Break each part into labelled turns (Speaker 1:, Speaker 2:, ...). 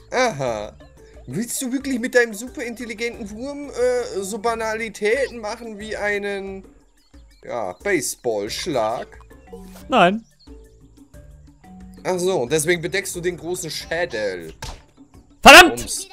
Speaker 1: Aha. Willst du wirklich mit deinem superintelligenten Wurm so Banalitäten machen wie einen, ja, Baseballschlag?
Speaker 2: Nein.
Speaker 1: Ach so, und deswegen bedeckst du den großen Schädel.
Speaker 2: Verdammt!
Speaker 1: Ums.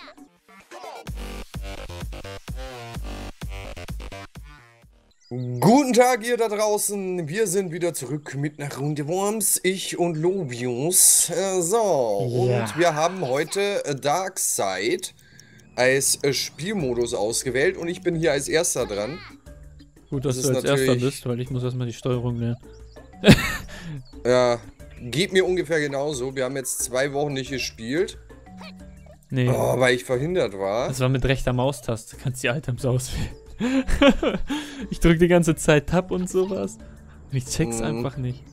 Speaker 1: Guten Tag, ihr da draußen. Wir sind wieder zurück mit einer Runde Worms. Ich und Lobius. So,
Speaker 2: Ja.
Speaker 1: und wir haben heute Darkseid als Spielmodus ausgewählt. Und ich bin hier als Erster dran.
Speaker 2: Gut, dass
Speaker 1: Das
Speaker 2: du
Speaker 1: ist
Speaker 2: als Erster
Speaker 1: natürlich-
Speaker 2: bist, weil ich muss erstmal die Steuerung lernen.
Speaker 1: Ja, geht mir ungefähr genauso. Wir haben jetzt 2 Wochen nicht gespielt.
Speaker 2: Nee,
Speaker 1: Oh, weil ich verhindert war.
Speaker 2: das war mit rechter Maustaste. Du kannst die Items auswählen. Ich drück die ganze Zeit Tab und sowas. Und ich check's einfach nicht.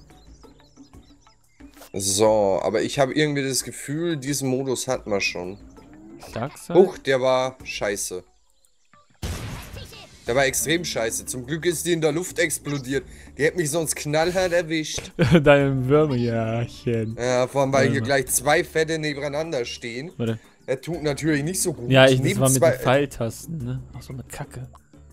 Speaker 1: So, aber ich habe irgendwie das Gefühl, diesen Modus hatten wir schon.
Speaker 2: Darkseid?
Speaker 1: Huch, der war scheiße. Der war extrem scheiße. Zum Glück ist die in der Luft explodiert. Die hätte mich sonst knallhart erwischt.
Speaker 2: Dein Würmerjährchen.
Speaker 1: Ja, vor allem, weil hier
Speaker 2: Warte.
Speaker 1: gleich 2 Fette nebeneinander stehen.
Speaker 2: Warte.
Speaker 1: Er tut natürlich nicht so gut.
Speaker 2: Ja, das
Speaker 1: Neben
Speaker 2: war mit
Speaker 1: zwei-
Speaker 2: den Pfeiltasten, ne? Ach so, mit Kacke.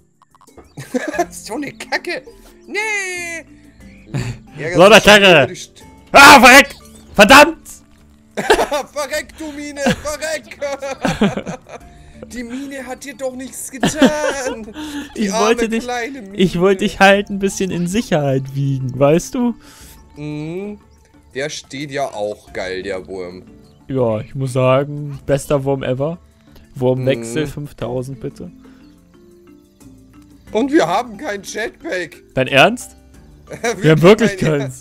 Speaker 1: So eine Kacke. Nee. Ja,
Speaker 2: So eine
Speaker 1: das ist schon
Speaker 2: Kacke.
Speaker 1: über die St-
Speaker 2: Ah, verreck! Verdammt!
Speaker 1: Verreck, du Mine, verreck! Die Mine hat dir doch nichts getan. Die
Speaker 2: Ich
Speaker 1: arme
Speaker 2: wollte dich,
Speaker 1: kleine Mine.
Speaker 2: ich wollte dich halt ein bisschen in Sicherheit wiegen, weißt du?
Speaker 1: Mhm. Der steht ja auch geil, der Wurm.
Speaker 2: Ja, ich muss sagen, bester Wurm ever. Wurmwechsel 5000 bitte.
Speaker 1: Und wir haben kein Jetpack.
Speaker 2: Dein Ernst? Wir haben wirklich
Speaker 1: kein-
Speaker 2: keins.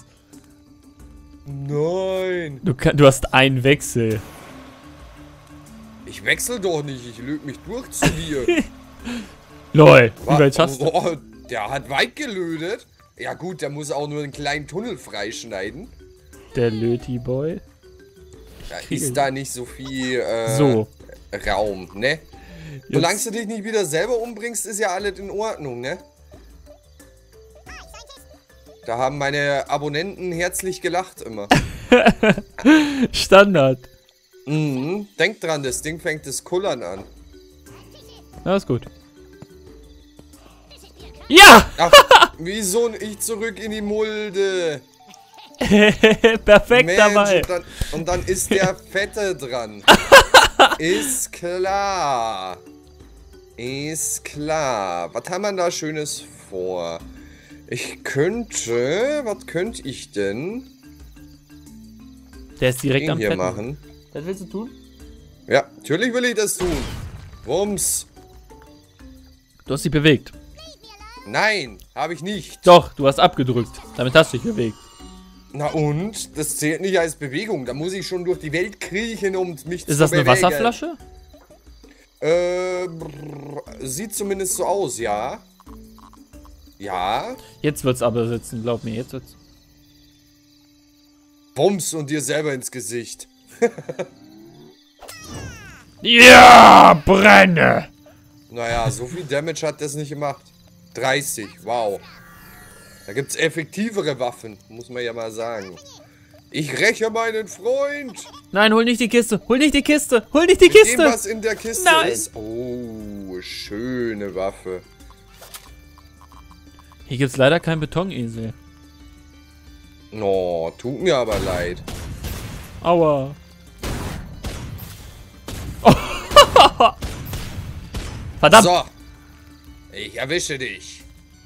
Speaker 1: Nein.
Speaker 2: Du hast einen Wechsel.
Speaker 1: Ich wechsel doch nicht. Ich lög mich durch zu dir.
Speaker 2: Lol, wie weit schaffst du?
Speaker 1: Oh, der hat weit gelötet. Ja gut, der muss auch nur einen kleinen Tunnel freischneiden.
Speaker 2: Der Löti-Boy.
Speaker 1: Da
Speaker 2: kriege-
Speaker 1: ist da nicht so viel
Speaker 2: So.
Speaker 1: Raum, ne? Solange du dich nicht wieder selber umbringst, ist ja alles in Ordnung, ne? Da haben meine Abonnenten herzlich gelacht immer.
Speaker 2: Standard.
Speaker 1: Mhm. Denk dran, das Ding fängt das Kullern an.
Speaker 2: Na, ist gut. Ja!
Speaker 1: Ach, wieso ich zurück in die Mulde?
Speaker 2: Perfekt dabei.
Speaker 1: Und dann ist der Fette dran. Ist klar. Ist klar. Was haben wir da Schönes vor? Ich könnte... Was könnte ich denn?
Speaker 2: Der ist direkt
Speaker 1: Den
Speaker 2: am
Speaker 1: hier
Speaker 2: Fetten.
Speaker 1: machen.
Speaker 2: Das willst du tun?
Speaker 1: Ja, natürlich will ich das tun. Wumms.
Speaker 2: Du hast dich bewegt.
Speaker 1: Nein, habe ich nicht.
Speaker 2: Doch, du hast abgedrückt. Damit hast du dich bewegt.
Speaker 1: Na und? Das zählt nicht als Bewegung. Da muss ich schon durch die Welt kriechen, um mich
Speaker 2: Ist
Speaker 1: zu
Speaker 2: das eine
Speaker 1: bewegen.
Speaker 2: Wasserflasche?
Speaker 1: Sieht zumindest so aus, ja. Ja.
Speaker 2: Jetzt wird's aber sitzen, glaub mir, jetzt wird's.
Speaker 1: Bums und dir selber ins Gesicht.
Speaker 2: Ja, brenne!
Speaker 1: Naja, so viel Damage hat das nicht gemacht. 30, wow. Da gibt's effektivere Waffen, muss man ja mal sagen. Ich räche meinen Freund.
Speaker 2: Nein, hol nicht die Kiste! Hol nicht die Kiste! Hol nicht die
Speaker 1: Mit dem,
Speaker 2: Kiste!
Speaker 1: was in der Kiste
Speaker 2: Nein.
Speaker 1: ist. Oh, schöne Waffe.
Speaker 2: Hier gibt's leider keinen Betonesel.
Speaker 1: No, tut mir aber leid.
Speaker 2: Aua. Verdammt!
Speaker 1: So. Ich erwische dich.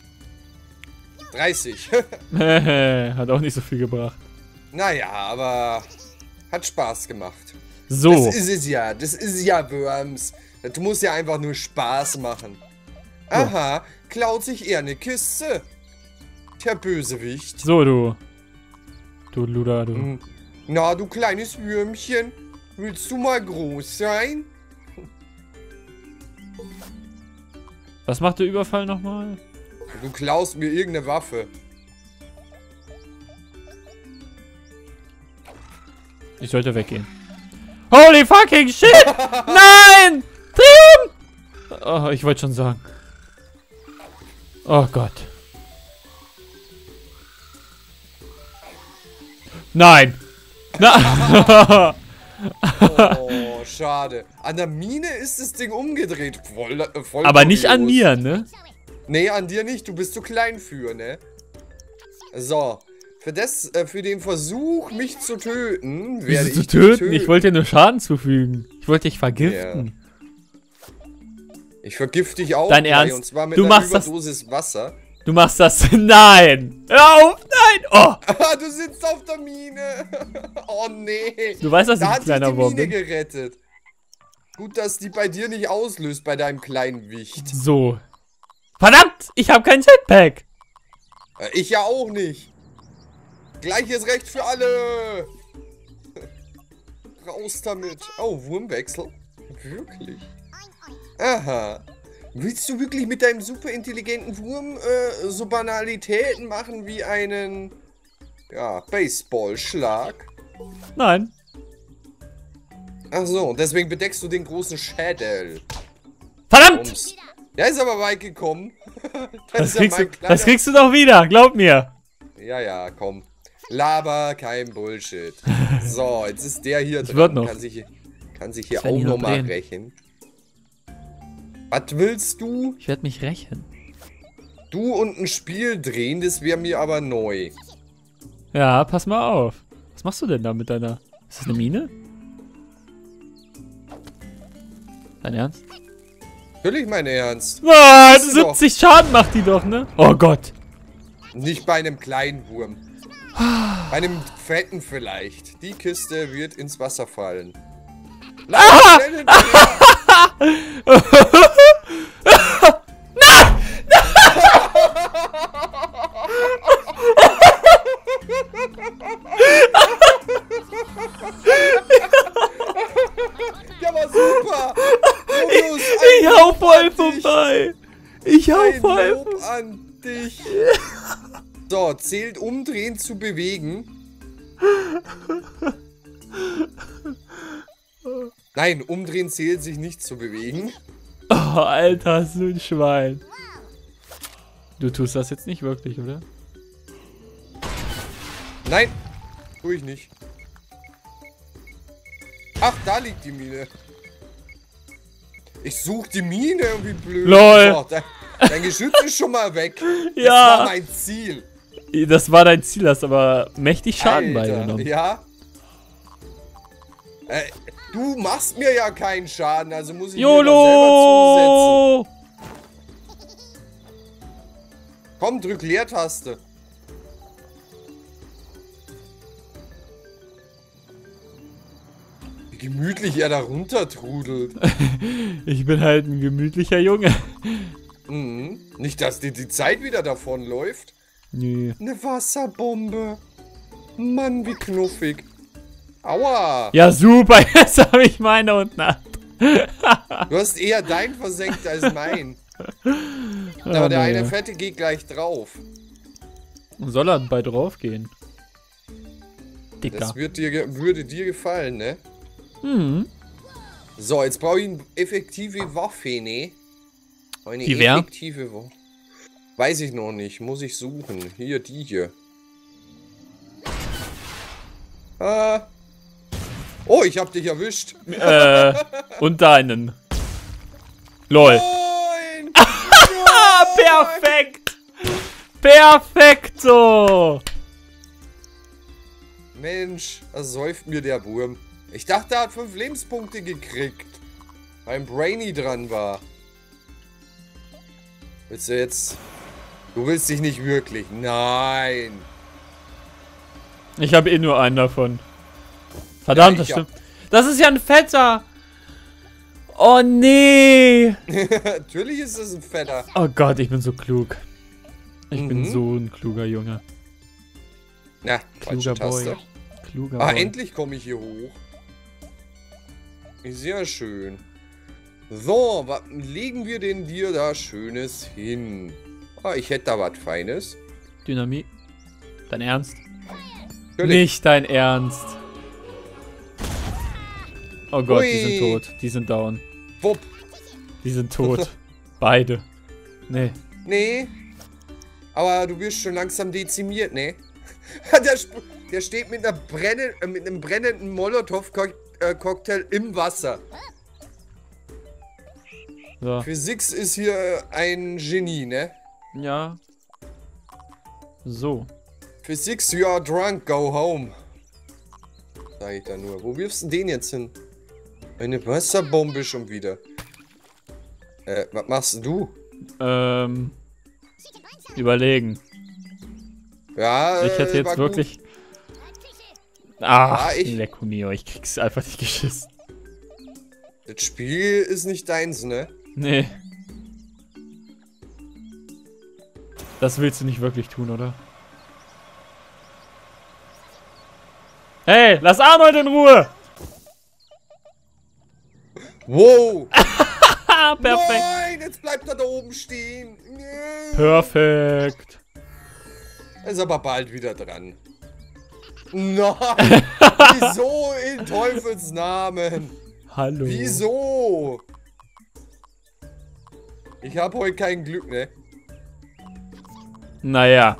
Speaker 1: 30.
Speaker 2: Hat auch nicht so viel gebracht.
Speaker 1: Naja, aber hat Spaß gemacht.
Speaker 2: So.
Speaker 1: Das ist es ja. Das ist ja Worms. Das muss ja einfach nur Spaß machen. Aha, klaut sich eher eine Kiste. Der Bösewicht.
Speaker 2: So, du. Du Luder, du.
Speaker 1: Na, du kleines Würmchen. Willst du mal groß sein?
Speaker 2: Was macht der Überfall nochmal?
Speaker 1: Du klaust mir irgendeine Waffe.
Speaker 2: Ich sollte weggehen. Holy fucking shit! Nein! Triumph! Oh, ich wollte schon sagen. Oh Gott. Nein! Na
Speaker 1: Oh, Oh, schade. An der Mine ist das Ding umgedreht. Voll
Speaker 2: Aber nicht an
Speaker 1: kurios.
Speaker 2: mir, ne?
Speaker 1: Nee, an dir nicht. Du bist zu klein für, ne? So. Für den Versuch, mich zu töten, werde ich
Speaker 2: zu
Speaker 1: dich
Speaker 2: töten? Ich wollte dir nur Schaden zufügen. Ich wollte dich vergiften.
Speaker 1: Ja. Ich vergifte dich auch.
Speaker 2: Dein
Speaker 1: gleich,
Speaker 2: Ernst?
Speaker 1: Und zwar mit
Speaker 2: Du
Speaker 1: einer
Speaker 2: machst das-
Speaker 1: Überdosis Wasser.
Speaker 2: Du machst das. Nein! Hör auf! Nein! Oh!
Speaker 1: Du sitzt auf der Mine. Oh, nee.
Speaker 2: Du weißt, dass ich
Speaker 1: Da
Speaker 2: ein
Speaker 1: hat dich
Speaker 2: kleiner
Speaker 1: die
Speaker 2: Wurm
Speaker 1: Mine
Speaker 2: bin.
Speaker 1: gerettet. Gut, dass die bei dir nicht auslöst, bei deinem kleinen Wicht.
Speaker 2: So. Verdammt! Ich habe kein Jetpack!
Speaker 1: Ich ja auch nicht. Gleiches Recht für alle. Raus damit. Oh, Wurmwechsel. Wirklich? Aha. Willst du wirklich mit deinem super intelligenten Wurm so Banalitäten machen wie einen, ja, Baseballschlag?
Speaker 2: Nein.
Speaker 1: Ach so, deswegen bedeckst du den großen Schädel.
Speaker 2: Verdammt!
Speaker 1: Ums. Der ist aber weit gekommen. Das
Speaker 2: Das kriegst du doch wieder, glaub mir.
Speaker 1: Ja, komm. Laber, kein Bullshit. So, jetzt ist der hier dran.
Speaker 2: wird noch.
Speaker 1: Kann sich hier
Speaker 2: Das
Speaker 1: auch
Speaker 2: werden die noch
Speaker 1: nochmal
Speaker 2: drehen.
Speaker 1: rächen. Was willst du?
Speaker 2: Ich werde mich rächen.
Speaker 1: Du und ein Spiel drehen, das wäre mir aber neu.
Speaker 2: Ja, pass mal auf. Was machst du denn da mit deiner... Ist das eine Mine? Dein Ernst?
Speaker 1: Natürlich mein Ernst.
Speaker 2: Nein,
Speaker 1: Ist sie
Speaker 2: 70 Schaden macht die doch, ne? Oh Gott.
Speaker 1: Nicht bei einem kleinen Wurm. Bei einem fetten vielleicht. Die Kiste wird ins Wasser fallen. Lauf schnell hinterher. Ja, war super. Julius,
Speaker 2: Ich hau voll vorbei. Ich hau
Speaker 1: Ein
Speaker 2: voll.
Speaker 1: Lob an dich. So, zählt umdrehen zu bewegen. Nein, umdrehen zählt sich nicht zu bewegen.
Speaker 2: Oh, Alter, so ein Schwein. Du tust das jetzt nicht wirklich, oder?
Speaker 1: Nein, tue ich nicht. Ach, da liegt die Mine. Ich suche die Mine, wie blöd.
Speaker 2: Lol.
Speaker 1: So, dein Geschütz ist schon mal weg. Das
Speaker 2: Ja.
Speaker 1: war mein Ziel.
Speaker 2: Das war dein Ziel, hast aber mächtig Schaden
Speaker 1: Alter,
Speaker 2: beigenommen.
Speaker 1: ja. Du machst mir ja keinen Schaden, also muss ich mir das selber zusetzen.
Speaker 2: YOLO!
Speaker 1: Komm, drück Leertaste. Wie gemütlich er da runter trudelt.
Speaker 2: Ich bin halt ein gemütlicher Junge.
Speaker 1: Mhm. Nicht, dass dir die Zeit wieder davonläuft.
Speaker 2: Nö.
Speaker 1: Eine Wasserbombe. Mann, wie knuffig. Aua.
Speaker 2: Ja, super, jetzt habe ich meine unten ab.
Speaker 1: Du hast eher dein versenkt als mein. Aber der eine Fette geht gleich drauf.
Speaker 2: Soll er bei drauf gehen? Dicker.
Speaker 1: Das würde dir gefallen, ne?
Speaker 2: Mhm.
Speaker 1: So, jetzt brauche ich eine effektive Waffe, ne? Eine
Speaker 2: Die wer?
Speaker 1: effektive Waffe. Weiß ich noch nicht. Muss ich suchen. Hier, die hier. Ah. Oh, ich hab dich erwischt.
Speaker 2: Und deinen. LOL.
Speaker 1: Nein!
Speaker 2: Ah, perfekt! Perfekto!
Speaker 1: Mensch, da säuft mir der Wurm. Ich dachte, er hat 5 Lebenspunkte gekriegt. Weil ein Brainy dran war. Willst du jetzt... Du willst dich nicht wirklich. Nein.
Speaker 2: Ich habe eh nur einen davon. Verdammt,
Speaker 1: Ja,
Speaker 2: das stimmt. Das ist ja ein Fetter. Oh nee.
Speaker 1: Natürlich ist es ein Fetter.
Speaker 2: Oh Gott, ich bin so klug. Ich bin
Speaker 1: Mhm.
Speaker 2: so ein kluger Junge.
Speaker 1: Na,
Speaker 2: Kluger
Speaker 1: falsche Taste.
Speaker 2: Boy. Kluger
Speaker 1: Ah,
Speaker 2: Boy.
Speaker 1: endlich komme ich hier hoch. Sehr schön. So, was legen wir denn dir da Schönes hin? Ah, ich hätte da was Feines.
Speaker 2: Dynamit. Dein Ernst?
Speaker 1: Natürlich.
Speaker 2: Nicht dein Ernst. Oh Gott, die sind
Speaker 1: Hui.
Speaker 2: tot. Die sind down.
Speaker 1: Wupp.
Speaker 2: Die sind tot. Beide. Nee.
Speaker 1: Nee. Aber du wirst schon langsam dezimiert, ne? Der steht mit einem brennenden Cocktail im Wasser.
Speaker 2: So.
Speaker 1: Physik ist hier ein Genie, ne?
Speaker 2: Ja. So.
Speaker 1: Physik, you are drunk, go home. Sag ich da nur. Wo wirfst du den jetzt hin? Eine Wasserbombe schon wieder. Was machst du?
Speaker 2: Überlegen.
Speaker 1: Ja,
Speaker 2: Ich hätte jetzt wirklich...
Speaker 1: Gut.
Speaker 2: Ach,
Speaker 1: Ja,
Speaker 2: Lecco mio, ich krieg's einfach nicht geschissen.
Speaker 1: Das Spiel ist nicht deins, ne?
Speaker 2: Nee. Das willst du nicht wirklich tun, oder? Hey, lass Arnold in Ruhe!
Speaker 1: Wow!
Speaker 2: Perfekt.
Speaker 1: Nein, jetzt bleibt er da oben stehen. Nee.
Speaker 2: Perfekt.
Speaker 1: Er ist aber bald wieder dran. Nein! Wieso in Teufels Namen?
Speaker 2: Hallo.
Speaker 1: Wieso? Ich habe heute kein Glück, ne?
Speaker 2: Naja.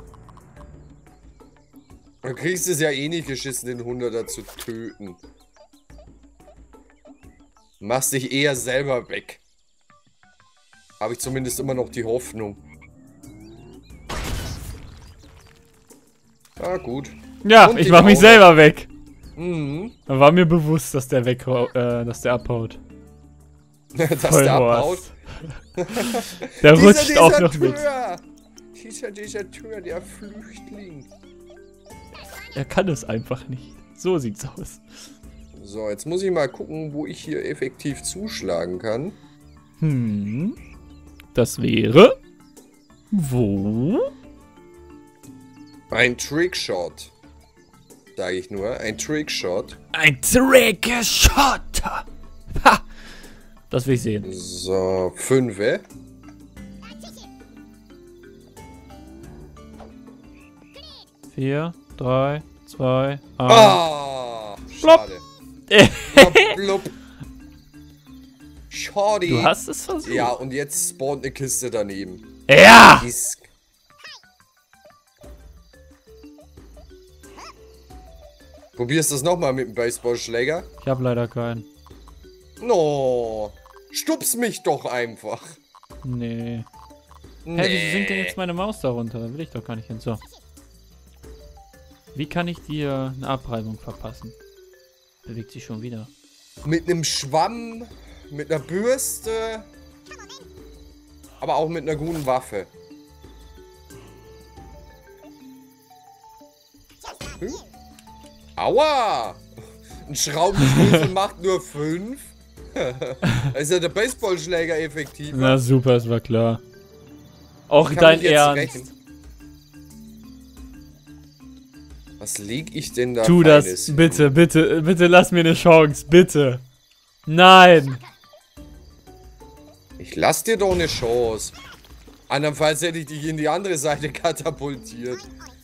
Speaker 1: Du kriegst es ja eh nicht geschissen, den 100er zu töten. Machst dich eher selber weg. Habe ich zumindest immer noch die Hoffnung. Ah, gut.
Speaker 2: Ja,
Speaker 1: Und
Speaker 2: ich
Speaker 1: den
Speaker 2: mach mich
Speaker 1: auch
Speaker 2: selber weg.
Speaker 1: Mhm.
Speaker 2: Da war mir bewusst, dass der dass der abhaut.
Speaker 1: Dass
Speaker 2: Voll
Speaker 1: der
Speaker 2: Horst.
Speaker 1: abhaut.
Speaker 2: Der rutscht auch noch mit.
Speaker 1: Dieser Tür, der Flüchtling.
Speaker 2: Er kann es einfach nicht. So sieht's aus.
Speaker 1: So, jetzt muss ich mal gucken, wo ich hier effektiv zuschlagen kann.
Speaker 2: Das wäre... Wo?
Speaker 1: Ein Trickshot. Sage ich nur. Ein Trickshot.
Speaker 2: Ein Trickshot. Ha! Das will ich sehen.
Speaker 1: So, 5.
Speaker 2: 4, 3, 2, 1.
Speaker 1: Ah! Schade. Blub. Schade.
Speaker 2: Du hast es versucht.
Speaker 1: Ja, und jetzt spawnt eine Kiste daneben.
Speaker 2: Ja!
Speaker 1: Probierst du das nochmal mit dem Baseballschläger?
Speaker 2: Ich habe leider keinen.
Speaker 1: No. Stups mich doch einfach.
Speaker 2: Nee.
Speaker 1: Nee.
Speaker 2: Hä, wieso sinkt denn jetzt meine Maus da runter? Da will ich doch gar nicht hin. So. Wie kann ich dir eine Abreibung verpassen? Bewegt sich schon wieder.
Speaker 1: Mit einem Schwamm, mit einer Bürste, aber auch mit einer guten Waffe. Hm? Aua! Ein Schraubenschlüssel macht nur 5. Da ist ja der Baseballschläger effektiver.
Speaker 2: Na super, es war klar. Auch
Speaker 1: Kann
Speaker 2: dein
Speaker 1: ich jetzt
Speaker 2: Ernst.
Speaker 1: rächen? Was leg ich denn da?
Speaker 2: Tu
Speaker 1: Feines
Speaker 2: das,
Speaker 1: hin?
Speaker 2: bitte, bitte, bitte lass mir eine Chance, bitte. Nein.
Speaker 1: Ich lass dir doch eine Chance. Andernfalls hätte ich dich in die andere Seite katapultiert.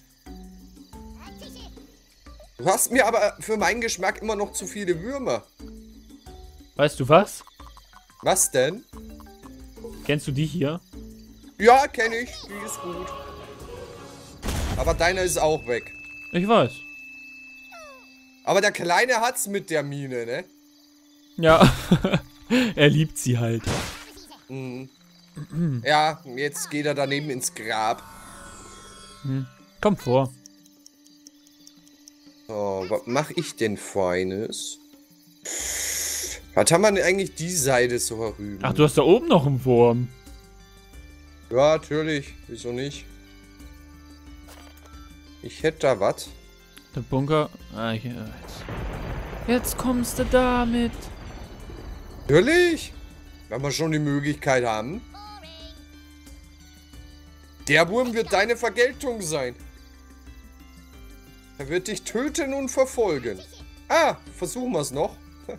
Speaker 1: Du hast mir aber für meinen Geschmack immer noch zu viele Würmer.
Speaker 2: Weißt du was?
Speaker 1: Was denn?
Speaker 2: Kennst du die hier?
Speaker 1: Ja, kenne ich. Die ist gut. Aber deiner ist auch weg.
Speaker 2: Ich weiß.
Speaker 1: Aber der Kleine hat's mit der Mine, ne?
Speaker 2: Ja. Er liebt sie halt.
Speaker 1: Mhm. Ja, jetzt geht er daneben ins Grab.
Speaker 2: Komm vor.
Speaker 1: So, was mache ich denn Feines? Was haben wir denn eigentlich die Seite so herüben?
Speaker 2: Ach, du hast da oben noch einen Wurm.
Speaker 1: Ja, natürlich. Wieso nicht? Ich hätte da was.
Speaker 2: Der Bunker. Ah, jetzt kommst du damit.
Speaker 1: Natürlich. Wenn wir schon die Möglichkeit haben. Der Wurm wird deine Vergeltung sein. Er wird dich töten und verfolgen. Ah, versuchen wir es noch.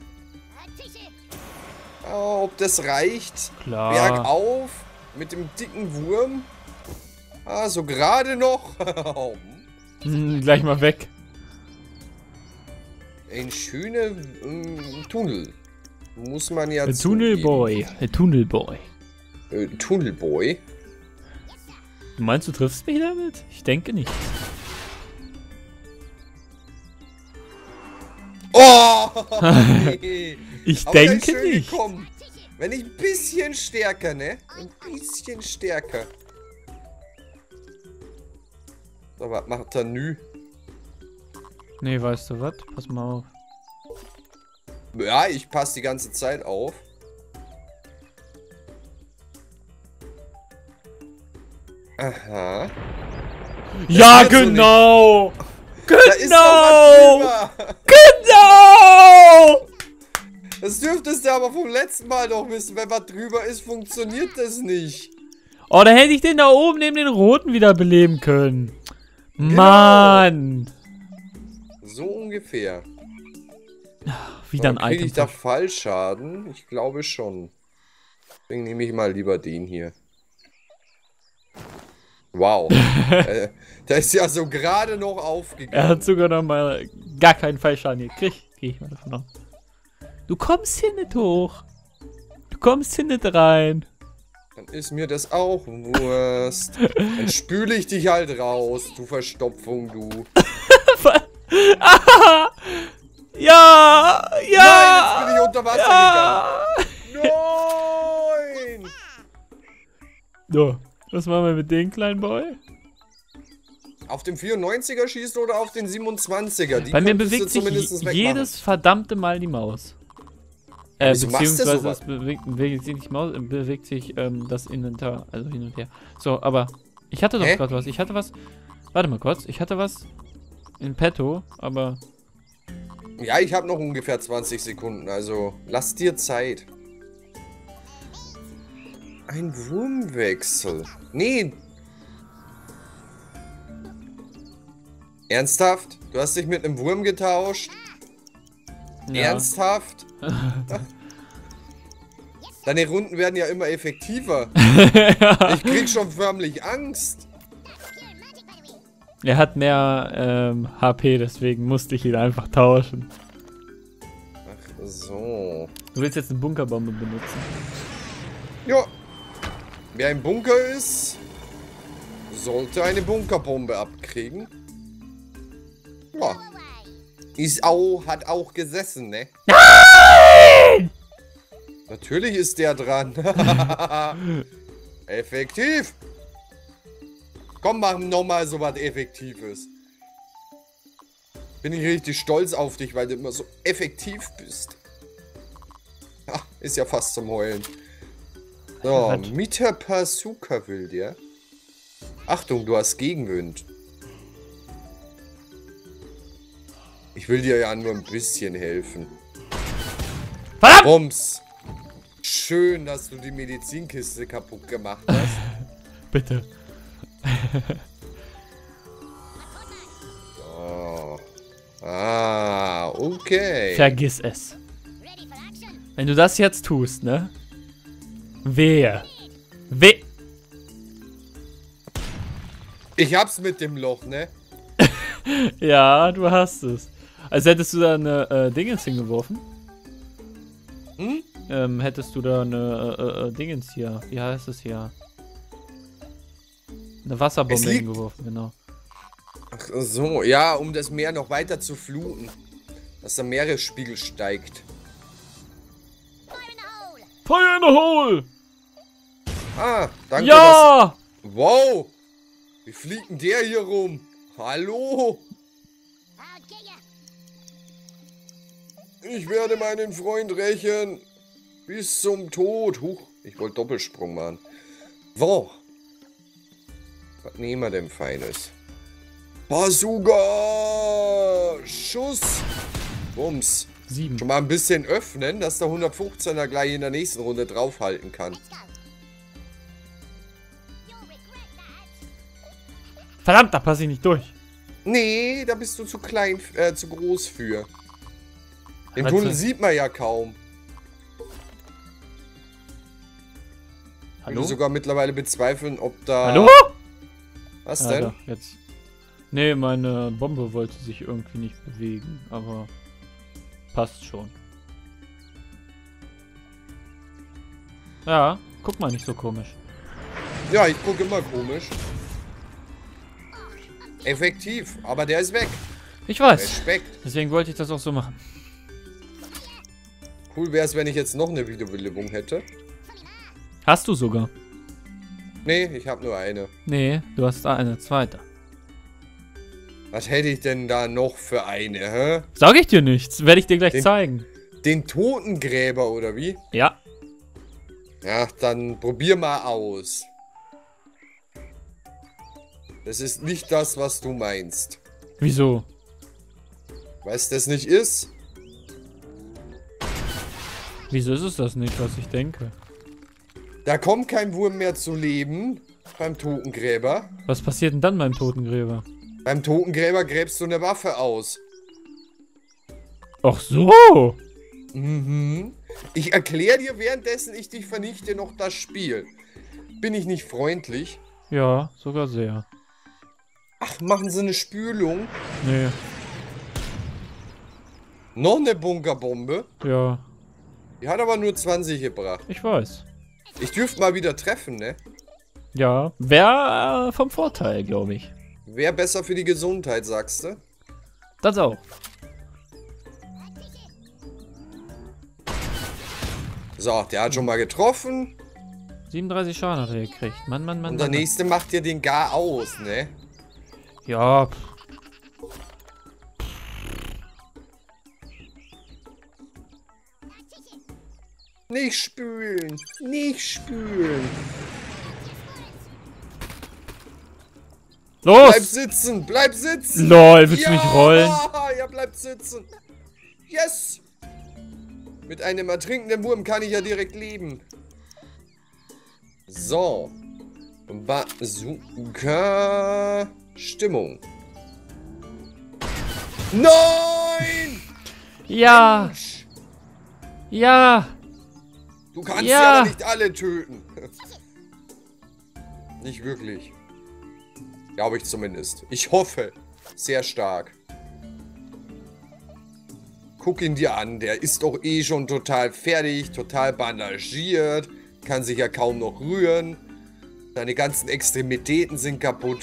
Speaker 1: Ob das reicht.
Speaker 2: Klar.
Speaker 1: Bergauf mit dem dicken Wurm. Ah, so gerade noch.
Speaker 2: Gleich mal weg.
Speaker 1: Ein schöner Tunnel. Muss man ja
Speaker 2: Tunnelboy. Tunnelboy.
Speaker 1: Tunnelboy.
Speaker 2: Du meinst, du triffst mich damit? Ich denke nicht.
Speaker 1: Oh! Nee.
Speaker 2: Ich
Speaker 1: Aber der ist
Speaker 2: denke
Speaker 1: schön
Speaker 2: nicht.
Speaker 1: gekommen. Wenn ich ein bisschen stärker, ne? Ein bisschen stärker. So, was macht er nü?
Speaker 2: Nee, weißt du was? Pass mal auf.
Speaker 1: Ja, ich passe die ganze Zeit auf. Aha.
Speaker 2: Ja,
Speaker 1: wird so
Speaker 2: genau!
Speaker 1: Da ist doch
Speaker 2: Genau!
Speaker 1: was drüber.
Speaker 2: Genau!
Speaker 1: Das dürftest du aber vom letzten Mal doch wissen. Wenn was drüber ist, funktioniert das nicht.
Speaker 2: Oh, da hätte ich den da oben neben den roten wiederbeleben können.
Speaker 1: Genau.
Speaker 2: Mann!
Speaker 1: So ungefähr.
Speaker 2: Wieder ein
Speaker 1: Kriege ich da
Speaker 2: Item.
Speaker 1: Fallschaden? Ich glaube schon. Deswegen nehme ich mal lieber den hier. Wow. Der ist ja so gerade noch
Speaker 2: Er
Speaker 1: aufgegangen.
Speaker 2: hat sogar noch mal gar keinen Fallschaden gekriegt. Gehe ich mal davon aus. Du kommst hier nicht hoch. Du kommst hier nicht rein.
Speaker 1: Dann ist mir das auch Wurst. Dann spüle ich dich halt raus, du Verstopfung, du.
Speaker 2: Ja! Ja!
Speaker 1: Nein, jetzt bin ich unter Wasser
Speaker 2: Ja!
Speaker 1: gegangen. Nein!
Speaker 2: So, was machen wir mit dem kleinen Boy?
Speaker 1: Auf dem 94er schießen oder auf den 27er? Die
Speaker 2: Bei mir
Speaker 1: könntest du
Speaker 2: bewegt sich
Speaker 1: zumindest wegmachen.
Speaker 2: jedes verdammte Mal die Maus.
Speaker 1: Wieso machst du
Speaker 2: Beziehungsweise
Speaker 1: sowas?
Speaker 2: es bewegt sich nicht Maus, bewegt sich das Inventar, also hin und her. So, aber ich hatte doch
Speaker 1: Hä?
Speaker 2: gerade was. Ich hatte was. Warte mal kurz, ich hatte was in petto, aber
Speaker 1: Ja, ich habe noch ungefähr 20 Sekunden, also lass dir Zeit. Ein Wurmwechsel. Nee. Ernsthaft? Du hast dich mit einem Wurm getauscht?
Speaker 2: ja.
Speaker 1: Ernsthaft? Deine Runden werden ja immer effektiver. Ich krieg schon förmlich Angst.
Speaker 2: Er hat mehr HP, deswegen musste ich ihn einfach tauschen.
Speaker 1: Ach so.
Speaker 2: Du willst jetzt eine Bunkerbombe benutzen.
Speaker 1: Ja. Wer im Bunker ist, sollte eine Bunkerbombe abkriegen. Ja. Hat auch gesessen, ne?
Speaker 2: Nein!
Speaker 1: Natürlich ist der dran. Effektiv. Komm, mach nochmal so was Effektives. Bin ich richtig stolz auf dich, weil du immer so effektiv bist. Ha, ist ja fast zum Heulen. So,
Speaker 2: Was?
Speaker 1: Mieter Pasuka will der. Achtung, du hast Gegenwind. Ich will dir ja nur ein bisschen helfen.
Speaker 2: Verdammt!
Speaker 1: Bums. Schön, dass du die Medizinkiste kaputt gemacht hast.
Speaker 2: Bitte.
Speaker 1: Oh. Ah, okay.
Speaker 2: Vergiss es. Wenn du das jetzt tust, ne? Wehe.
Speaker 1: Ich hab's mit dem Loch, ne?
Speaker 2: Ja, du hast es. Als hättest du da eine Dingens hingeworfen.
Speaker 1: Hm?
Speaker 2: Hättest du da eine Dingens hier. Wie heißt es hier? Eine Wasserbombe hingeworfen, genau.
Speaker 1: Ach so, ja, um das Meer noch weiter zu fluten. Dass der Meeresspiegel steigt.
Speaker 2: Fire in the hole!
Speaker 1: Ah, danke.
Speaker 2: Ja!
Speaker 1: Wow! Wie fliegt denn der hier rum? Hallo? Ich werde meinen Freund rächen. Bis zum Tod. Huch, ich wollte Doppelsprung machen. So. Was nehmen wir denn Feines? Bazooka! Schuss! Bums.
Speaker 2: 7.
Speaker 1: Schon mal ein bisschen öffnen, dass der 115er gleich in der nächsten Runde draufhalten kann.
Speaker 2: Verdammt, da passe ich nicht durch.
Speaker 1: Nee, da bist du zu klein, zu groß für. Den
Speaker 2: Warte.
Speaker 1: Tunnel sieht man ja kaum. Ich
Speaker 2: Hallo?
Speaker 1: würde sogar mittlerweile bezweifeln, ob da...
Speaker 2: Hallo?
Speaker 1: Was
Speaker 2: Ah,
Speaker 1: denn?
Speaker 2: da, jetzt. Nee, meine Bombe wollte sich irgendwie nicht bewegen, aber passt schon. Ja, guck mal, nicht so komisch.
Speaker 1: Ja, ich gucke immer komisch. Effektiv, aber der ist weg.
Speaker 2: Ich weiß.
Speaker 1: Respekt.
Speaker 2: Deswegen wollte ich das auch so machen.
Speaker 1: Cool wäre es, wenn ich jetzt noch eine Wiederbelebung hätte.
Speaker 2: Hast du sogar?
Speaker 1: Nee, ich habe nur eine.
Speaker 2: Nee, du hast da eine zweite.
Speaker 1: Was hätte ich denn da noch für eine, hä?
Speaker 2: Sag ich dir nichts. Werde ich dir gleich zeigen.
Speaker 1: Den Totengräber, oder wie?
Speaker 2: Ja.
Speaker 1: Ja, dann probier mal aus. Das ist nicht das, was du meinst.
Speaker 2: Wieso?
Speaker 1: Weißt du, das nicht ist?
Speaker 2: Wieso ist es das nicht, was ich denke?
Speaker 1: Da kommt kein Wurm mehr zu leben beim Totengräber.
Speaker 2: Was passiert denn dann beim Totengräber?
Speaker 1: Beim Totengräber gräbst du eine Waffe aus.
Speaker 2: Ach so.
Speaker 1: Mhm. Ich erkläre dir, währenddessen ich dich vernichte, noch das Spiel. Bin ich nicht freundlich?
Speaker 2: Ja, sogar sehr.
Speaker 1: Ach, machen sie eine Spülung?
Speaker 2: Nee.
Speaker 1: Noch eine Bunkerbombe?
Speaker 2: Ja,
Speaker 1: Die hat aber nur 20 gebracht.
Speaker 2: ich weiß.
Speaker 1: Ich dürfte mal wieder treffen, ne?
Speaker 2: Ja, wäre vom Vorteil, glaube ich.
Speaker 1: Wäre besser für die Gesundheit, sagst du?
Speaker 2: Das auch.
Speaker 1: So, der hat schon mal getroffen.
Speaker 2: 37 Schaden hat er gekriegt. Mann, Mann, Mann.
Speaker 1: Und der
Speaker 2: Mann.
Speaker 1: nächste macht dir den gar aus, ne?
Speaker 2: Ja, pff.
Speaker 1: Nicht spülen. Nicht spülen.
Speaker 2: Los!
Speaker 1: Bleib sitzen. Bleib sitzen.
Speaker 2: LOL, willst du mich rollen?
Speaker 1: Ja, bleibt sitzen. Yes. Mit einem ertrinkenden Wurm kann ich ja direkt leben. So. Bazooka. Stimmung. Nein!
Speaker 2: Ja!
Speaker 1: Mensch.
Speaker 2: Ja!
Speaker 1: Du kannst
Speaker 2: Ja.
Speaker 1: ja aber nicht alle töten. Nicht wirklich. Glaube ich zumindest. Ich hoffe. Sehr stark. Guck ihn dir an. Der ist doch eh schon total fertig. Total bandagiert. Kann sich ja kaum noch rühren. Seine ganzen Extremitäten sind kaputt.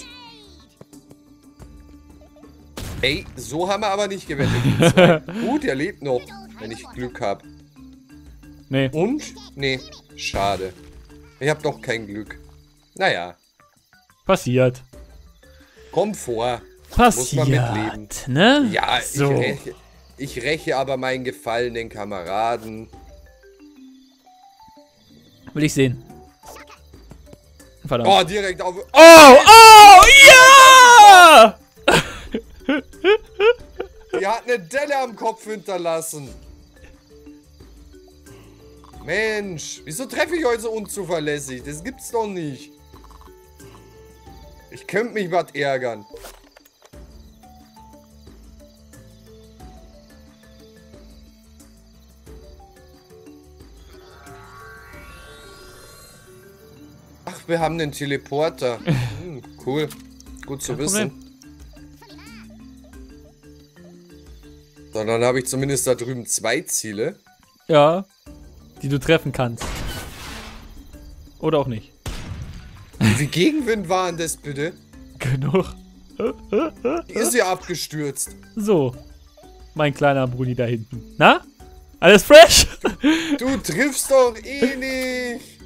Speaker 1: Ey, so haben wir aber nicht gewettet. Die zwei. Gut, er lebt noch. Wenn ich Glück habe.
Speaker 2: Nee.
Speaker 1: Und? Nee, schade. Ich habe doch kein Glück. Naja,
Speaker 2: Passiert.
Speaker 1: kommt vor.
Speaker 2: Passiert.
Speaker 1: Muss man mitleben.
Speaker 2: Ne?
Speaker 1: Ja,
Speaker 2: so.
Speaker 1: ich räche aber meinen gefallenen Kameraden.
Speaker 2: Will ich sehen. Verdammt.
Speaker 1: Oh, direkt auf...
Speaker 2: Oh, oh, ja!
Speaker 1: Die hat eine Delle am Kopf hinterlassen. Mensch, wieso treffe ich heute so unzuverlässig? Das gibt's doch nicht. Ich könnte mich was ärgern. Ach, wir haben den Teleporter. Cool. Gut zu
Speaker 2: Kein
Speaker 1: wissen.
Speaker 2: Problem.
Speaker 1: So, dann habe ich zumindest da drüben 2 Ziele.
Speaker 2: Ja. Die du treffen kannst. Oder auch nicht.
Speaker 1: Wie viel Gegenwind war denn das bitte?
Speaker 2: Genug.
Speaker 1: Die ist ja abgestürzt.
Speaker 2: So. Mein kleiner Brudi da hinten. Na? Alles fresh?
Speaker 1: Du triffst doch eh nicht.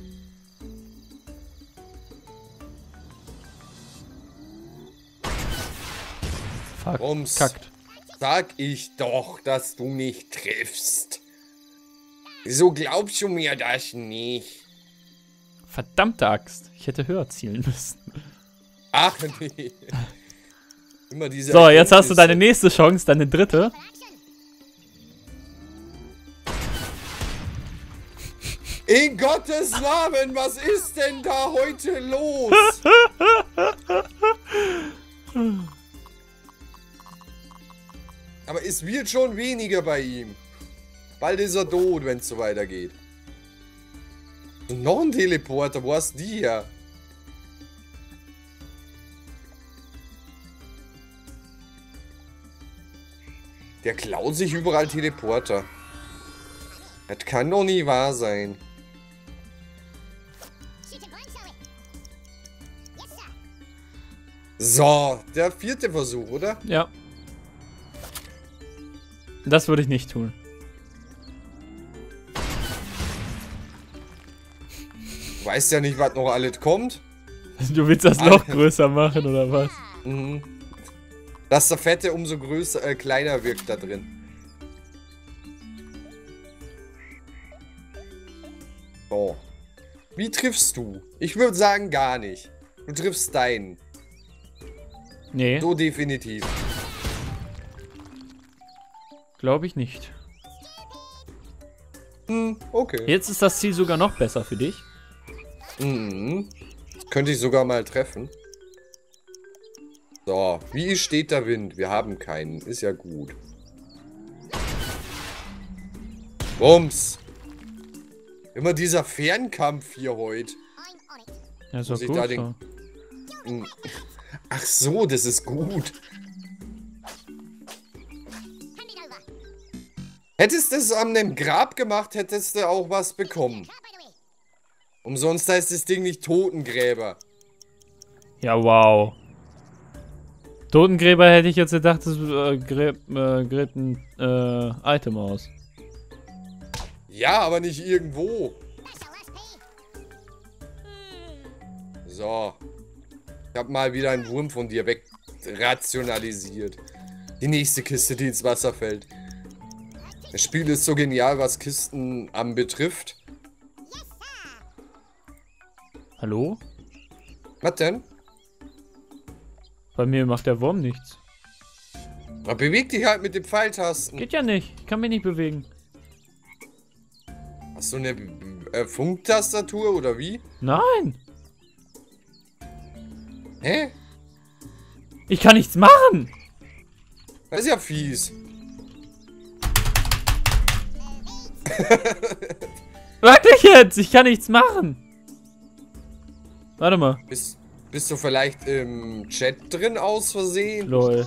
Speaker 2: Fuck.
Speaker 1: Rums.
Speaker 2: Kackt.
Speaker 1: Sag ich doch, dass du nicht triffst. Wieso glaubst du mir das nicht?
Speaker 2: Verdammte Axt. Ich hätte höher zielen müssen.
Speaker 1: Ach nee. Immer diese
Speaker 2: So, jetzt hast du
Speaker 1: Erkenntnisse.
Speaker 2: deine nächste Chance, deine dritte.
Speaker 1: In Gottes Namen, was ist denn da heute los? Aber es wird schon weniger bei ihm. Bald ist er tot, wenn es so weitergeht. Und noch ein Teleporter, wo hast du die her? Der klaut sich überall Teleporter. Das kann doch nie wahr sein. So, der 4. Versuch, oder?
Speaker 2: Ja. Das würde ich nicht tun.
Speaker 1: Du weißt ja nicht, was noch alles kommt.
Speaker 2: Du willst das Loch größer machen, oder was?
Speaker 1: Mhm. Dass der Fette umso größer, kleiner wirkt da drin. So. Wie triffst du? Ich würde sagen, gar nicht. Du triffst deinen.
Speaker 2: Nee,
Speaker 1: So definitiv.
Speaker 2: glaube ich nicht.
Speaker 1: Okay.
Speaker 2: Jetzt ist das Ziel sogar noch besser für dich.
Speaker 1: Mhm. Könnte ich sogar mal treffen. So, wie steht der Wind? Wir haben keinen. Ist ja gut. Bums. Immer dieser Fernkampf hier heute.
Speaker 2: Ja, ist
Speaker 1: Muss
Speaker 2: doch
Speaker 1: ich
Speaker 2: gut
Speaker 1: da
Speaker 2: so.
Speaker 1: den- Ach so, das ist gut. Hättest du es an dem Grab gemacht, hättest du auch was bekommen. Umsonst heißt das Ding nicht Totengräber.
Speaker 2: Ja, wow. Totengräber hätte ich jetzt gedacht, das gräbt ein Item aus.
Speaker 1: Ja, aber nicht irgendwo. So. Ich habe mal wieder einen Wurm von dir wegrationalisiert. Die nächste Kiste, die ins Wasser fällt. Das Spiel ist so genial, was Kisten anbetrifft.
Speaker 2: Hallo?
Speaker 1: Was denn?
Speaker 2: Bei mir macht der Wurm nichts.
Speaker 1: Na, beweg dich halt mit den Pfeiltasten.
Speaker 2: Geht ja nicht. Ich kann mich nicht bewegen.
Speaker 1: Hast du eine Funktastatur oder wie?
Speaker 2: Nein.
Speaker 1: Hä?
Speaker 2: Ich kann nichts machen.
Speaker 1: Das ist ja fies.
Speaker 2: Wirklich jetzt. Ich kann nichts machen. Warte mal.
Speaker 1: Bist du vielleicht im Chat drin aus Versehen?
Speaker 2: Lol.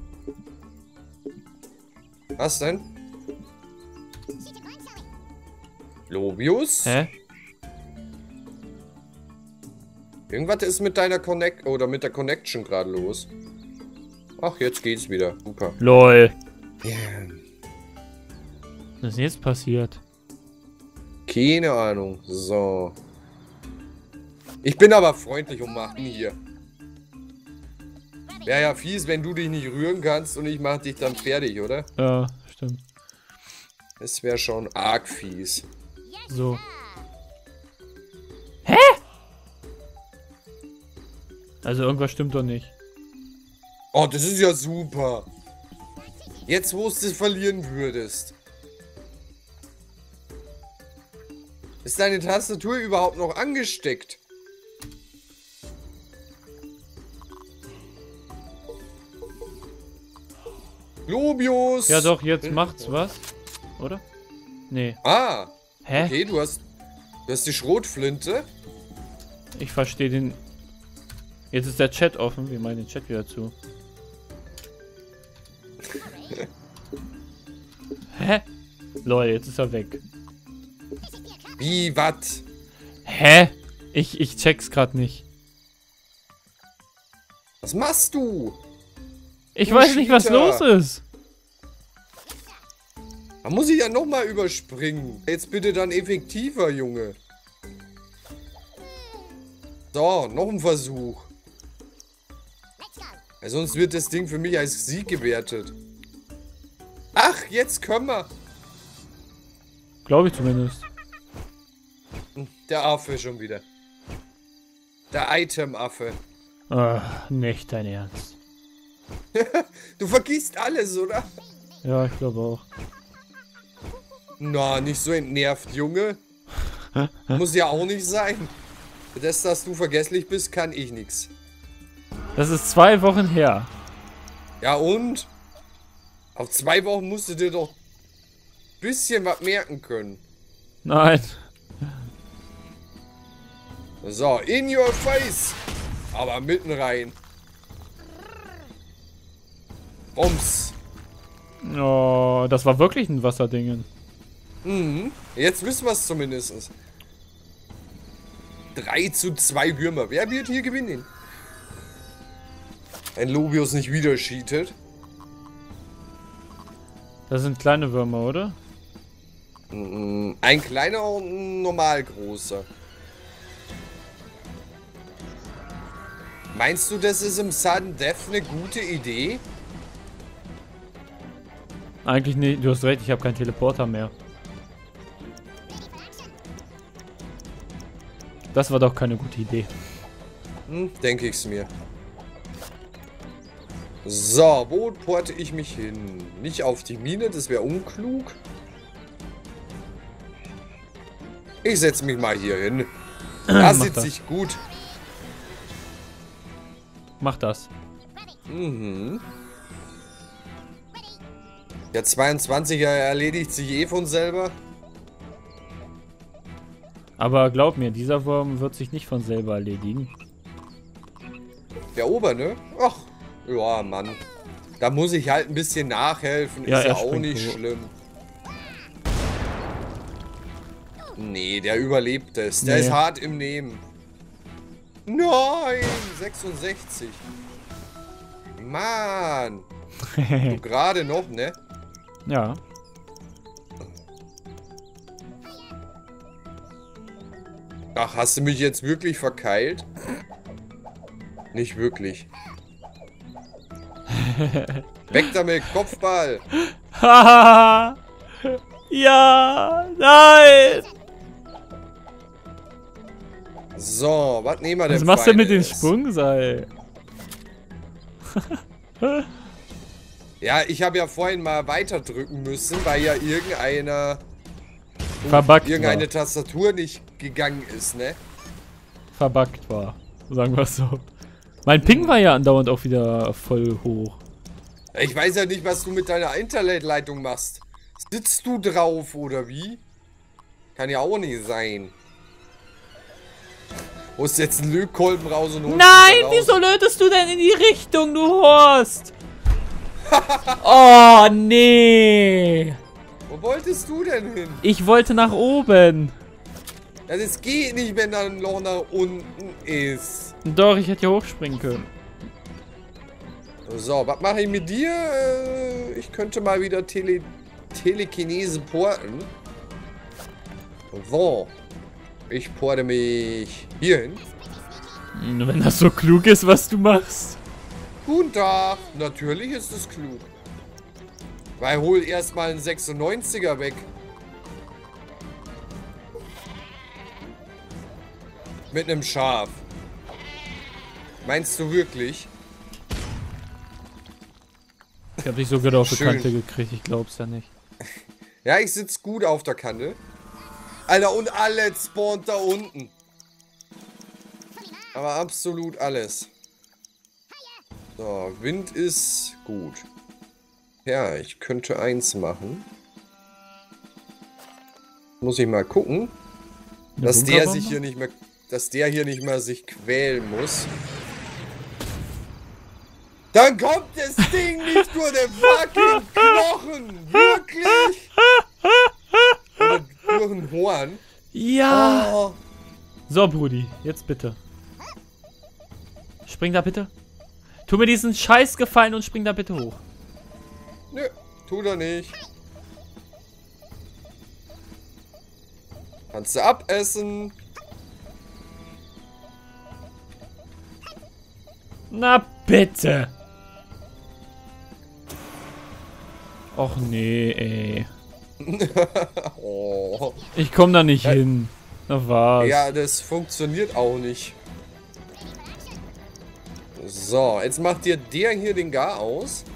Speaker 1: Was denn? Lobius?
Speaker 2: Hä?
Speaker 1: Irgendwas ist mit deiner Connect oder mit der Connection gerade los. Ach, jetzt geht's wieder. Super.
Speaker 2: Lol.
Speaker 1: Yeah.
Speaker 2: Was ist denn jetzt passiert?
Speaker 1: Keine Ahnung. So. Ich bin aber freundlich und mach ihn hier. Wäre ja fies, wenn du dich nicht rühren kannst und ich mach dich dann fertig, oder?
Speaker 2: Ja, stimmt.
Speaker 1: Das wäre schon arg fies.
Speaker 2: So. Hä? Also irgendwas stimmt doch nicht.
Speaker 1: Oh, das ist ja super. Jetzt, wo du es verlieren würdest. Ist deine Tastatur überhaupt noch angesteckt? Lobius!
Speaker 2: Ja doch, jetzt macht's was. Oder? Nee.
Speaker 1: Ah,
Speaker 2: Hä?
Speaker 1: okay, du hast die Schrotflinte.
Speaker 2: Ich verstehe den... Jetzt ist der Chat offen. Wir meinen den Chat wieder zu. Hä? Lol, jetzt ist er weg.
Speaker 1: Wie, wat?
Speaker 2: Hä? Ich check's grad nicht.
Speaker 1: Was machst du?
Speaker 2: Ich
Speaker 1: Du
Speaker 2: weiß nicht, was
Speaker 1: Cheater.
Speaker 2: los ist.
Speaker 1: Da muss ich ja nochmal überspringen. Jetzt bitte dann effektiver, Junge. So, noch ein Versuch. Ja, sonst wird das Ding für mich als Sieg gewertet. Ach, jetzt können wir.
Speaker 2: Glaube ich zumindest.
Speaker 1: Der Affe schon wieder. Der Item-Affe.
Speaker 2: Nicht dein Ernst.
Speaker 1: Du vergisst alles, oder?
Speaker 2: Ja, ich glaube auch.
Speaker 1: Na, nicht so entnervt, Junge. Muss ja auch nicht sein. Für das, dass du vergesslich bist, kann ich nichts.
Speaker 2: Das ist 2 Wochen her.
Speaker 1: Ja und? Auf 2 Wochen musst du dir doch ein bisschen was merken können.
Speaker 2: Nein.
Speaker 1: So, in your face. Aber mitten rein. Bums.
Speaker 2: Oh, das war wirklich ein Wasserdingen.
Speaker 1: Mhm. Jetzt wissen wir es zumindest. 3:2 Würmer. Wer wird hier gewinnen? Wenn Lobius nicht wieder cheatet.
Speaker 2: Das sind kleine Würmer, oder?
Speaker 1: Ein kleiner und ein normal großer. Meinst du, das ist im Sudden Death eine gute Idee?
Speaker 2: Eigentlich nicht. Du hast recht, ich habe keinen Teleporter mehr. Das war doch keine gute Idee.
Speaker 1: Denke ich's mir. So, wo porte ich mich hin? Nicht auf die Mine, das wäre unklug. Ich setze mich mal hier hin. Das sitzt sich gut.
Speaker 2: Mach das.
Speaker 1: Mhm. Der 22er erledigt sich eh von selber.
Speaker 2: Aber glaub mir, dieser Wurm wird sich nicht von selber erledigen.
Speaker 1: Der Oberne? Ach, ja, Mann. Da muss ich halt ein bisschen nachhelfen.
Speaker 2: Ja,
Speaker 1: ist ja
Speaker 2: er
Speaker 1: auch
Speaker 2: springt
Speaker 1: nicht
Speaker 2: hoch.
Speaker 1: schlimm. Nee, der überlebt es. Der
Speaker 2: Nee.
Speaker 1: ist hart im Nehmen. Nein, 66. Mann. Du gerade noch, ne?
Speaker 2: Ja.
Speaker 1: Ach, hast du mich jetzt wirklich verkeilt? Nicht wirklich. Weg damit, Kopfball.
Speaker 2: Haha. Ja, nein.
Speaker 1: So, was nehmen wir denn?
Speaker 2: Was machst du mit dem
Speaker 1: Feines?
Speaker 2: Sprungseil?
Speaker 1: Ja, ich habe ja vorhin mal weiter drücken müssen, weil ja
Speaker 2: Verbuggt
Speaker 1: irgendeine
Speaker 2: war.
Speaker 1: Tastatur nicht gegangen ist, ne?
Speaker 2: Verbuggt war. Sagen wir es so. Mein Ping war ja andauernd auch wieder voll hoch.
Speaker 1: Ich weiß ja nicht, was du mit deiner Internetleitung machst. Sitzt du drauf oder wie? Kann ja auch nicht sein. Musst jetzt einen Lötkolben raus und holst
Speaker 2: Nein,
Speaker 1: ihn raus.
Speaker 2: wieso lötest du denn in die Richtung, du Horst? Oh, nee.
Speaker 1: Wo wolltest du denn hin?
Speaker 2: Ich wollte nach oben.
Speaker 1: Ja, das geht nicht, wenn da ein Loch nach unten ist.
Speaker 2: Doch, ich hätte hier hochspringen können.
Speaker 1: So, was mache ich mit dir? Ich könnte mal wieder Telekinese porten. So. Ich porte mich hier hin.
Speaker 2: Wenn das so klug ist, was du machst.
Speaker 1: Guten Tag. Natürlich ist es klug. Weil hol erstmal einen 96er weg. Mit einem Schaf. Meinst du wirklich?
Speaker 2: Ich hab dich so gut auf die
Speaker 1: Schön.
Speaker 2: Kante gekriegt, ich glaub's ja nicht.
Speaker 1: Ja, ich sitze gut auf der Kante. Alter, und alles spawnt da unten. Aber absolut alles. So, Wind ist gut. Ja, ich könnte eins machen. Muss ich mal gucken,
Speaker 2: Eine
Speaker 1: dass der
Speaker 2: Bunkerbombe?
Speaker 1: sich hier nicht mehr, dass der hier nicht mehr sich quälen muss. Dann kommt das Ding nicht nur der fucking Knochen. Wirklich? Oder durch ein Horn.
Speaker 2: Ja.
Speaker 1: Oh.
Speaker 2: So, Brudi, jetzt bitte. Spring da bitte. Tu mir diesen Scheiß gefallen und spring da bitte hoch.
Speaker 1: Nö, tut er nicht. Kannst du abessen.
Speaker 2: Na bitte. Och nee, ey.
Speaker 1: Oh.
Speaker 2: Ich komm da nicht hin. Na was?
Speaker 1: Ja, das funktioniert auch nicht. So, jetzt macht dir der hier den Gar aus.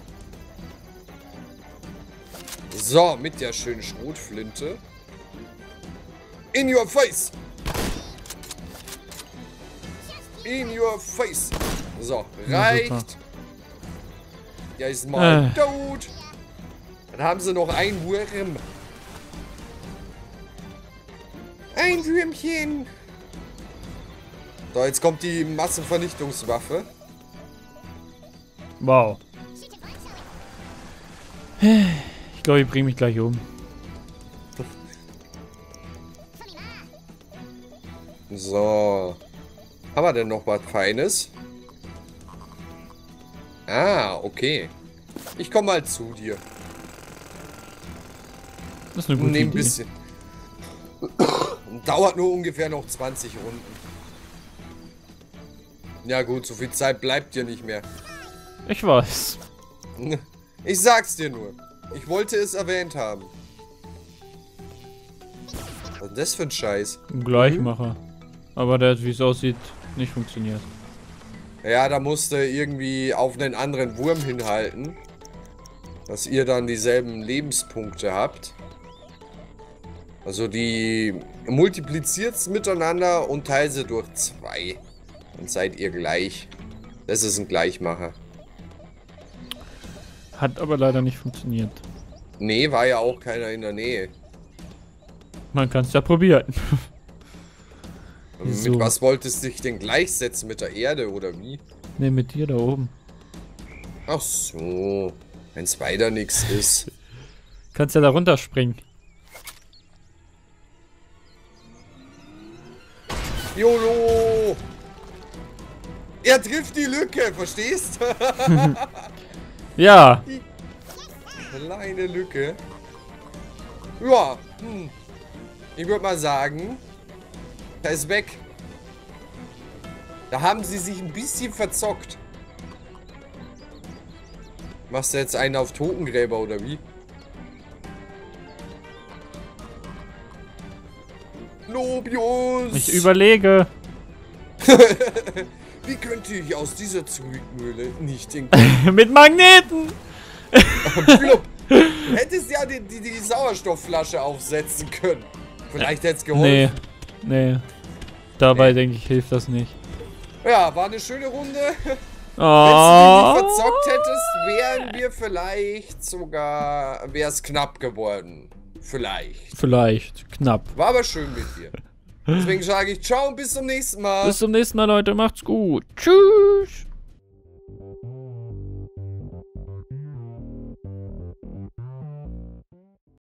Speaker 1: So, mit der schönen Schrotflinte. In your face! In your face! So, reicht. Ja, ist mal tot. Dann haben sie noch ein Wurm. Ein Würmchen. So, jetzt kommt die Massenvernichtungswaffe.
Speaker 2: Wow. Ich glaube, ich bringe mich gleich um.
Speaker 1: So. Haben wir denn noch was Feines? Ah, okay. Ich komme mal zu dir.
Speaker 2: Das ist eine gute
Speaker 1: Nehm ein
Speaker 2: Idee.
Speaker 1: bisschen. Dauert nur ungefähr noch 20 Runden. Ja gut, so viel Zeit bleibt dir nicht mehr.
Speaker 2: Ich weiß.
Speaker 1: Ich sag's dir nur. Ich wollte es erwähnt haben. Was ist das für ein Scheiß?
Speaker 2: Ein Gleichmacher. Aber der hat, wie es aussieht, nicht funktioniert.
Speaker 1: Ja, da musste irgendwie auf einen anderen Wurm hinhalten. Dass ihr dann dieselben Lebenspunkte habt. Also die multipliziert's miteinander und teilt sie durch 2. Dann seid ihr gleich. Das ist ein Gleichmacher.
Speaker 2: Hat aber leider nicht funktioniert.
Speaker 1: Nee, war ja auch keiner in der Nähe.
Speaker 2: Man kann es ja probieren.
Speaker 1: So. Mit was wolltest du dich denn gleichsetzen? Mit der Erde oder wie?
Speaker 2: Ne, mit dir da oben.
Speaker 1: Ach so. Wenn's weiter nichts ist.
Speaker 2: Kannst ja da runterspringen.
Speaker 1: YOLO! Er trifft die Lücke, verstehst?
Speaker 2: Ja.
Speaker 1: Die kleine Lücke. Ja, ich würde mal sagen, da ist weg. Da haben sie sich ein bisschen verzockt. Machst du jetzt einen auf Totengräber oder wie? Lobius!
Speaker 2: Ich überlege.
Speaker 1: Wie könnt ihr hier aus dieser Zwickmühle nicht hinkommen?
Speaker 2: Mit Magneten!
Speaker 1: Blub. Du hättest ja die Sauerstoffflasche aufsetzen können. Vielleicht hätte es geholfen.
Speaker 2: Nee. Dabei denke ich, hilft das nicht.
Speaker 1: Ja, war eine schöne Runde.
Speaker 2: Oh.
Speaker 1: Wenn du die nicht verzockt hättest, wären wir vielleicht sogar... Wäre es knapp geworden. Vielleicht.
Speaker 2: Knapp.
Speaker 1: War aber schön mit dir. Deswegen sage ich ciao und bis zum nächsten Mal.
Speaker 2: Bis zum nächsten Mal, Leute. Macht's gut. Tschüss.